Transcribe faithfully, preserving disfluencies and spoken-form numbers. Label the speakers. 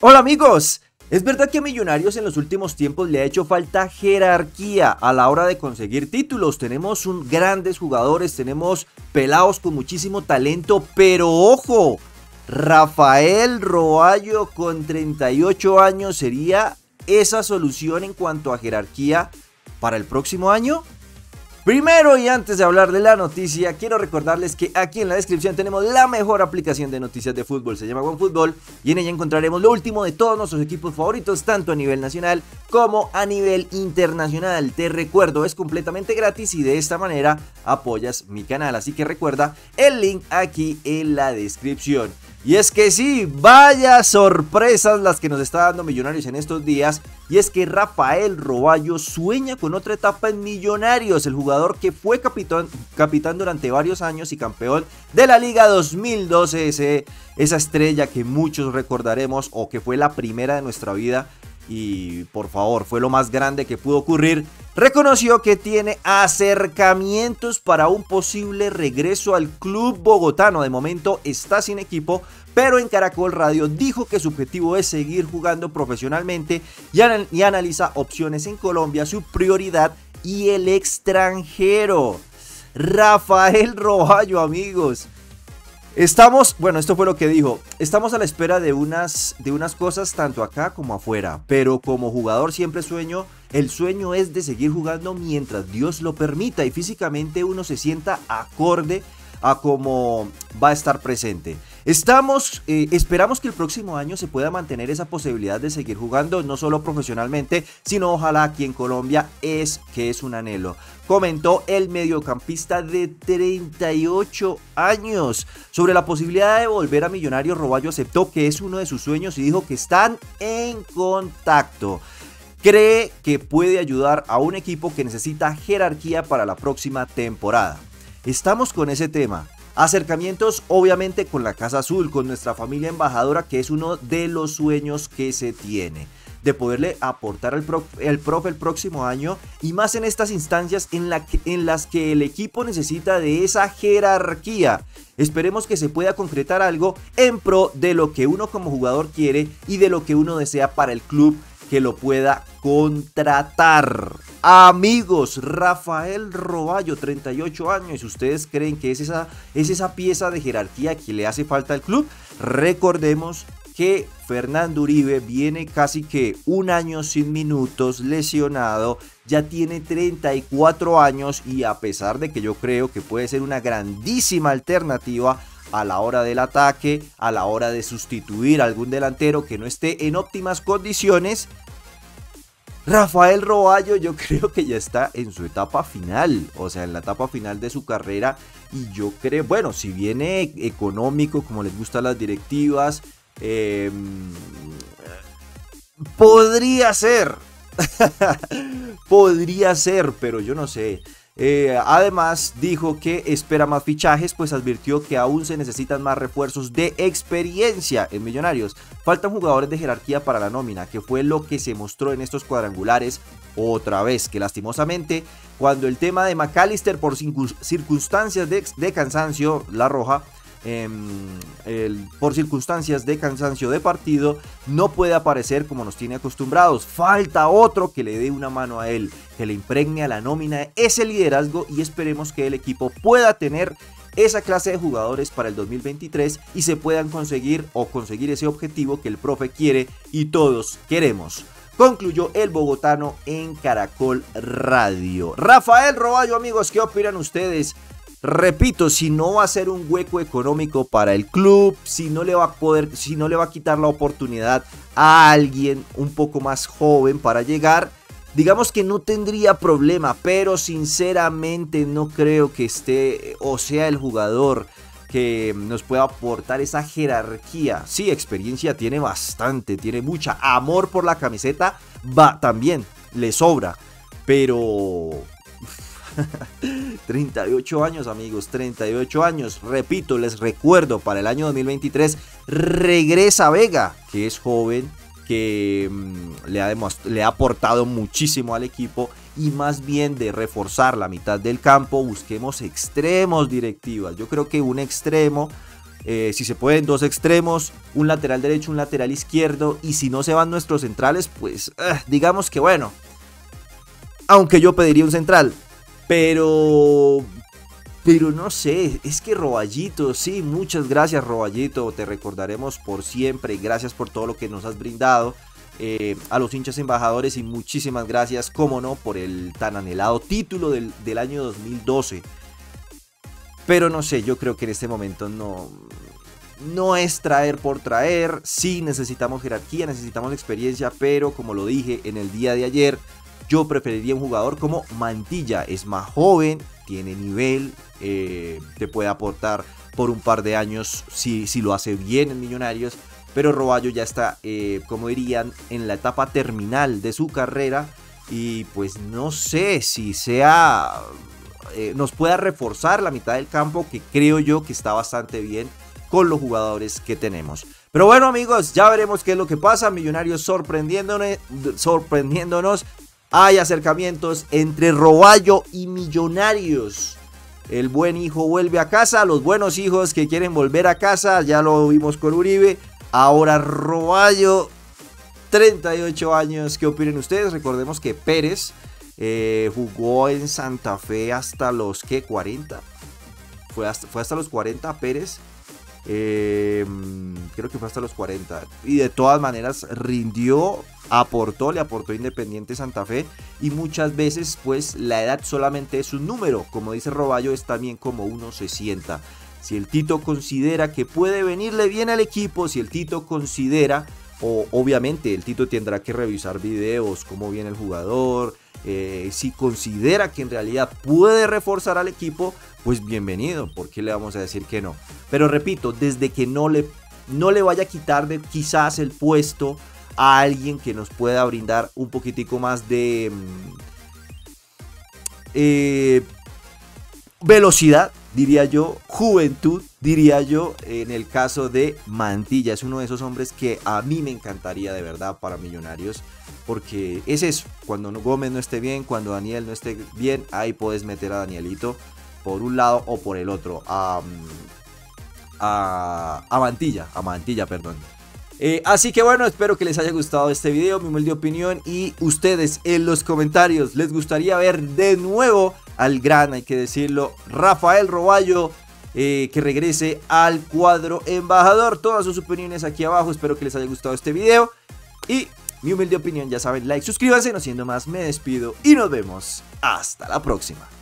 Speaker 1: Hola amigos, es verdad que a Millonarios en los últimos tiempos le ha hecho falta jerarquía a la hora de conseguir títulos. Tenemos un, grandes jugadores, tenemos pelados con muchísimo talento, pero ojo, Rafael Roballo con treinta y ocho años sería esa solución en cuanto a jerarquía para el próximo año. Primero y antes de hablar de la noticia, quiero recordarles que aquí en la descripción tenemos la mejor aplicación de noticias de fútbol, se llama OneFootball, y en ella encontraremos lo último de todos nuestros equipos favoritos, tanto a nivel nacional como a nivel internacional. Te recuerdo, es completamente gratis y de esta manera apoyas mi canal, así que recuerda el link aquí en la descripción. Y es que sí, vaya sorpresas las que nos está dando Millonarios en estos días. Y es que Rafael Roballo sueña con otra etapa en Millonarios. El jugador que fue capitán, capitán durante varios años y campeón de la Liga dos mil doce. Ese, esa estrella que muchos recordaremos, o que fue la primera de nuestra vida. Y por favor, fue lo más grande que pudo ocurrir. Reconoció que tiene acercamientos para un posible regreso al club bogotano. De momento está sin equipo, pero en Caracol Radio dijo que su objetivo es seguir jugando profesionalmente y, anal y analiza opciones en Colombia, su prioridad y el extranjero. Rafael Roballo, amigos. Estamos, bueno, esto fue lo que dijo, estamos a la espera de unas, de unas cosas tanto acá como afuera, pero como jugador siempre sueño, el sueño es de seguir jugando mientras Dios lo permita y físicamente uno se sienta acorde a cómo va a estar presente. Estamos, eh, esperamos que el próximo año se pueda mantener esa posibilidad de seguir jugando, no solo profesionalmente, sino ojalá aquí en Colombia, es que es un anhelo. Comentó el mediocampista de treinta y ocho años. Sobre la posibilidad de volver a Millonarios, Roballo aceptó que es uno de sus sueños y dijo que están en contacto. Cree que puede ayudar a un equipo que necesita jerarquía para la próxima temporada. Estamos con ese tema. Acercamientos obviamente con la Casa Azul, con nuestra familia embajadora, que es uno de los sueños que se tiene, de poderle aportar al profe, el profe el próximo año, y más en estas instancias en, la que, en las que el equipo necesita de esa jerarquía. Esperemos que se pueda concretar algo en pro de lo que uno como jugador quiere y de lo que uno desea para el club que lo pueda contratar. Amigos, Rafael Roballo, treinta y ocho años. ¿Ustedes creen que es esa, es esa pieza de jerarquía que le hace falta al club? Recordemos que Fernando Uribe viene casi que un año sin minutos, lesionado, ya tiene treinta y cuatro años, y a pesar de que yo creo que puede ser una grandísima alternativa a la hora del ataque, a la hora de sustituir a algún delantero que no esté en óptimas condiciones, Rafael Roballo yo creo que ya está en su etapa final, o sea, en la etapa final de su carrera, y yo creo, bueno, si viene económico, como les gustan las directivas, eh, podría ser, podría ser, pero yo no sé. Eh, además dijo que espera más fichajes, pues advirtió que aún se necesitan más refuerzos de experiencia en Millonarios. Faltan jugadores de jerarquía para la nómina, que fue lo que se mostró en estos cuadrangulares otra vez, que lastimosamente cuando el tema de McAllister por circunstancias de, de cansancio, la roja, Eh, el, por circunstancias de cansancio de partido, no puede aparecer como nos tiene acostumbrados. Falta otro que le dé una mano a él, que le impregne a la nómina ese liderazgo, y esperemos que el equipo pueda tener esa clase de jugadores para el dos mil veintitrés y se puedan conseguir o conseguir ese objetivo que el profe quiere y todos queremos. Concluyó el bogotano en Caracol Radio. Rafael Roballo, amigos, ¿qué opinan ustedes? Repito, si no va a ser un hueco económico para el club, si no le va a poder, si no le va a quitar la oportunidad a alguien un poco más joven para llegar, digamos que no tendría problema, pero sinceramente no creo que esté o sea el jugador que nos pueda aportar esa jerarquía. Sí, experiencia tiene bastante, tiene mucha, amor por la camiseta va también, le sobra, pero treinta y ocho años, amigos, treinta y ocho años. Repito, les recuerdo, para el año dos mil veintitrés regresa Vega, que es joven, que mmm, le, ha le ha aportado muchísimo al equipo, y más bien de reforzar la mitad del campo, busquemos extremos, directivas. Yo creo que un extremo Eh, si se pueden, dos extremos, un lateral derecho, un lateral izquierdo. Y si no se van nuestros centrales, pues eh, digamos que bueno, aunque yo pediría un central, pero... Pero no sé, es que Roballito, sí, muchas gracias Roballito, te recordaremos por siempre, gracias por todo lo que nos has brindado, eh, a los hinchas embajadores y muchísimas gracias, como no, por el tan anhelado título del, del año dos mil doce. Pero no sé, yo creo que en este momento no, no es traer por traer, sí necesitamos jerarquía, necesitamos experiencia, pero como lo dije en el día de ayer, yo preferiría un jugador como Mantilla, es más joven, tiene nivel, eh, te puede aportar por un par de años si, si lo hace bien en Millonarios, pero Roballo ya está, eh, como dirían, en la etapa terminal de su carrera y pues no sé si sea, eh, nos pueda reforzar la mitad del campo, que creo yo que está bastante bien con los jugadores que tenemos. Pero bueno amigos, ya veremos qué es lo que pasa, Millonarios sorprendiéndonos, sorprendiéndonos. Hay acercamientos entre Roballo y Millonarios. El buen hijo vuelve a casa. Los buenos hijos que quieren volver a casa. Ya lo vimos con Uribe. Ahora Roballo, treinta y ocho años. ¿Qué opinan ustedes? Recordemos que Pérez eh, jugó en Santa Fe hasta los ¿qué? cuarenta. Fue hasta, fue hasta los cuarenta Pérez. Eh, creo que fue hasta los cuarenta. Y de todas maneras rindió, aportó, le aportó Independiente Santa Fe. Y muchas veces pues la edad solamente es un número. Como dice Roballo, es también como uno se sienta. Si el Tito considera que puede venirle bien al equipo, si el Tito considera, o obviamente el Tito tendrá que revisar videos, cómo viene el jugador, eh, si considera que en realidad puede reforzar al equipo, pues bienvenido, ¿por qué le vamos a decir que no? Pero repito, desde que no le, no le vaya a quitar de quizás el puesto a alguien que nos pueda brindar un poquitico más de eh, velocidad, diría yo, juventud, diría yo, en el caso de Mantilla. Es uno de esos hombres que a mí me encantaría de verdad para Millonarios, porque es eso, cuando Gómez no esté bien, cuando Daniel no esté bien, ahí puedes meter a Danielito por un lado o por el otro, a, a, a Mantilla, a Mantilla, perdón. Eh, así que bueno, espero que les haya gustado este video, mi humilde opinión, y ustedes en los comentarios, ¿les gustaría ver de nuevo al gran, hay que decirlo, Rafael Roballo, eh, que regrese al cuadro embajador? Todas sus opiniones aquí abajo, espero que les haya gustado este video, y mi humilde opinión, ya saben, like, suscríbanse, no siendo más, me despido y nos vemos hasta la próxima.